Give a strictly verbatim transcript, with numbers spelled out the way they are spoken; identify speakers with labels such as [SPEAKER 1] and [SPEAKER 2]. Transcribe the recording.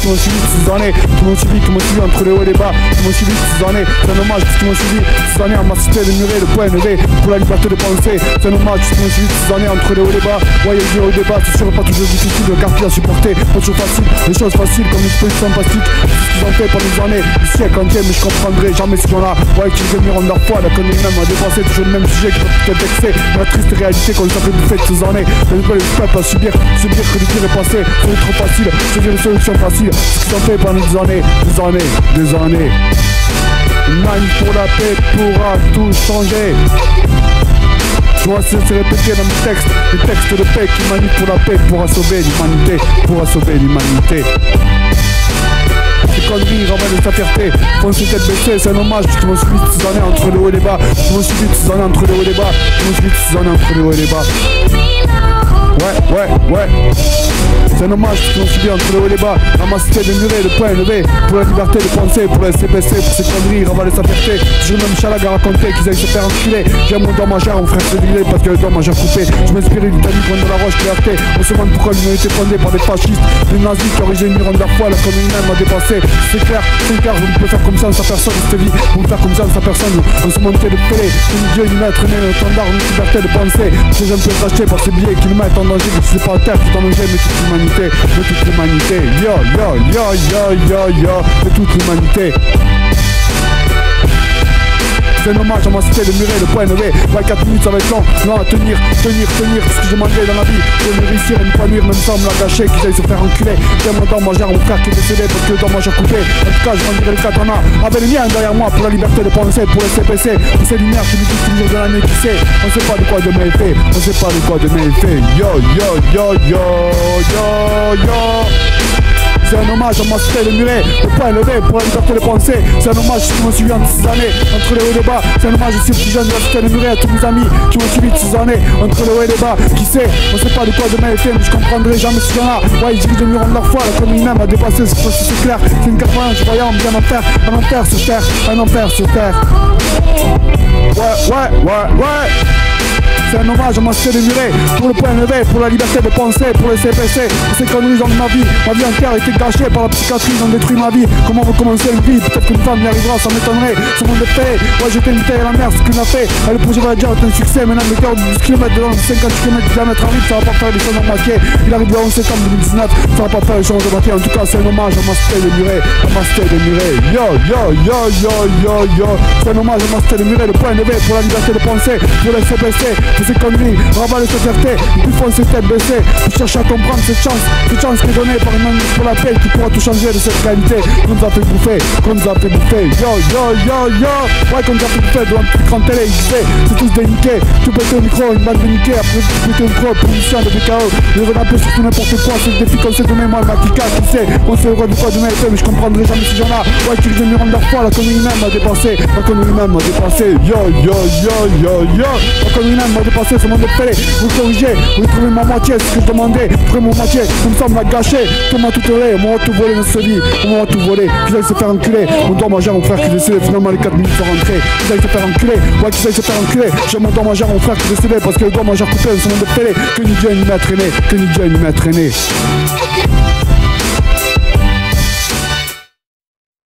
[SPEAKER 1] qui m'ont suivi ces années, qui m'ont suivi, qui m'ont suivi entre les hauts et les bas, qui m'ont suivi ces années. C'est un hommage qui m'ont suivi ces années à ma cité, le muret, le point élevé pour la liberté de penser. C'est un hommage qui m'ont suivi ces années entre les hauts et les bas. Ouais, il y a eu au débat, c'est sûr pas toujours difficile, le quartier à supporter, pas toujours facile, les choses faciles comme une petite sympathique. C'est ce qu'ils ont fait pendant des années, des siècles entiers, mais je comprendrai jamais ce gens-là. Ouais, qui veulent venir en leur foi, la connerie même à dépasser, toujours le même sujet qui peut peut-être vexer. La triste réalité qu'on s'est fait bouffer de ces années. Le peuple à subir, subir que le tir est passé, c'est trop facile, c'est une solution facile. Ce qu'ils ont fait pendant des années, des années, des années. Une manif pour la paix pourra tout changer. Je vois c'est répété dans mes textes, les textes de paix qui manient pour la paix pourra sauver l'humanité, pourra sauver l'humanité. Ces conneries ramènent sa fierté, font ses têtes baissées, c'est un hommage qui m'ont suivi ces années entre les hauts et les bas, qui m'ont suivi ces années entre les hauts et les bas, qui m'ont suivi ces années entre les hauts et les bas. Ouais, ouais, ouais. C'est un hommage qui m'ont suivi entre le haut et les bas. Ramasser de muret, le point élevé pour la liberté de penser, pour la S C P C, pour ces conneries, ravaler sa fierté. Toujours même Chalag à raconter qu'ils aillent se faire enculer. J'ai mon doigt majeur, mon frère s'est grillé parce que le doigt majeur coupé. Je m'inspire d'Italie, Grande de la Roche, clarté. On se demande pourquoi l'union était fondée par des fascistes, des nazis qui auraient une ronde la foi, la commune m'a dépassé. C'est clair, c'est clair, vous ne pouvez faire comme ça à sa personne, cette vie. Vous ne faire comme ça à sa personne, on se montait de fêler. Une Dieu, une maître, une standard, une liberté de penser. Ces jeunes peuvent racheter par ces billets qui nous mettent en danger. C'est pas la terre qui est en danger, mais toute l'humanité, mais toute l'humanité, yo, yo, yo, yo, yo, yo, de toute l'humanité. C'est un hommage à ma cité, le muret, le point élevé. Ouais, quatre minutes ça va être long, non, tenir, tenir, tenir, ce que je demandais dans la vie. De me réussir et ne pas nuire, même sans me la gâcher, qu'ils aillent se faire enculer. J'aime mon dent majeur, mon frère qui est décédé parce que le dent majeur coupé. En tout cas, je rendirai le katana avec le mien derrière moi pour la liberté de penser, pour le C P C. Pour ces lumières qui nous disent toujours de l'année qui sait. On sait pas de quoi demain est fait, on sait pas de quoi demain est fait. Yo, yo, yo, yo, yo, yo. C'est un hommage à ma cité, le muret, le point élevé pour la liberté de penser. C'est un hommage qui m'ont suivi en ces années, entre les hauts et les bas. C'est un hommage aussi aux petits jeunes de la cité, le muret, à tous mes amis qui m'ont suivi de ces années, entre les hauts et les bas. Qui sait, on sait pas de quoi demain est fait, mais je comprendrai jamais ce gens-là. Ouais, ils disent de mieux rendre leur foi, la commune même a dépassé, c'est clair. C'est une quatre-vingts, je voyais en bien enfer, un enfer sur terre, un enfer sur terre. Ouais, ouais, ouais, ouais. C'est un hommage à ma cité de muret, pour le point élevé, pour la liberté de penser, pour le C P C, pour ces conneries dans ma vie. Ma vie entière a été gâchée par la psychiatrie, ils ont détruit ma vie. Comment recommencer une vie? Peut-être qu'une femme y arrivera, ça m'étonnerait. Ce monde est fait, ouais j'étais une terre à la mer, ce qu'il a fait. Et le projet va dire est un succès, maintenant le cœur de douze kilomètres de long, cinquante kilomètres de diamètre arrive, ça va pas faire les choses en moitié. Il arrive le onze septembre deux mille dix-neuf, ça va pas faire les choses en moitié. En tout cas c'est un hommage à ma cité de muret, à ma cité de muret. Yo, yo, yo, yo, yo, yo. C'est un hommage à ma cité de muret, le point élevé, pour la liberté de penser, pour le C P C, pour ces conneries. Ravaler sa fierté, ils font ses têtes baissées. Ils cherchent à comprendre cette chance, cette chance qui est donnée par une manif pour la paix qui pourra tout changer de cette réalité qu'on nous a fait bouffer, qu'on nous a fait bouffer. Yo, yo, yo, yo. Ouais, qu'on nous a fait bouffer devant une grande télé, X D. C'est tous des niqués, tout pété au micro, une balle de niqué. Après tout pété au micro, pollution de B K O. Ils veulent un peu sur tout n'importe quoi, c'est le défi qu'on s'est donné, moi, le Matica, tu sais. On sait le roi de quoi demain est fait, mais je comprendrai jamais ces gens-là. Ouais, qu'ils viennent nous rendre leur foi, la commune même m'a dépassé. La commune même m'a dépassé. Yo, yo, yo, yo, yo. La commune même m'a dépassé, c'est mon défait. Vous corrigez, vous trouvez ma moitié, c'est ce que je demandais. Trouvez mon moitié, comme ça on m'a gâché. Tout m'a tout volé, on m'a tout volé dans ce lit. On m'a tout volé, qu'ils aillent se faire enculer. Mon doigt majeur, mon frère qui décédé, finalement les quatre minutes sont rentrés. Qu'ils aillent se faire enculer, ouais qu'ils aillent se faire enculer. J'ai mon doigt majeur, mon frère qui décédé, parce que le doigt majeur coupé, on se demande de péler. Que ni Dieu ni m'a traîné, que ni Dieu ni m'a traîné.